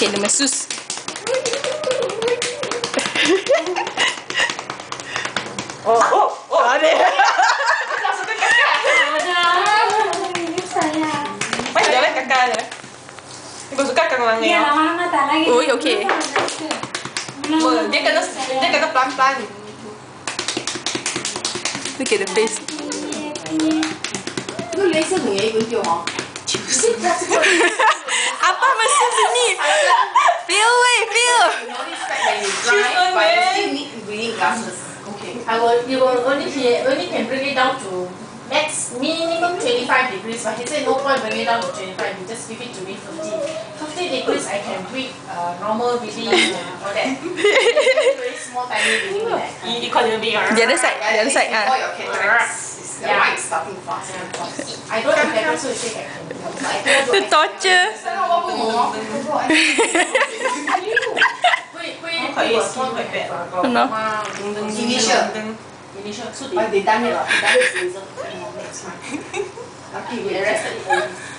Okay, nama sus. Ada. Langsung ke kakak. Baik jalan kakak ya. Ibu suka kang lang ya. Oh, okay. Dia kena pelan-pelan. Look at the face. Apa mesin sini? Feel way, feel. You will only can bring it down to max minimum 25 degrees, but he said no point bringing it down to 25. You just give it to me 50 degrees. I can breathe normal breathing or that. Very small tiny breathing. You call it bigger. The other side, the other side. Before your cataracts, the light starting fast. I don't have that, so you say I can. The torture. No. Initial. So But they done it. They done it. Next month. Lucky we arrested it.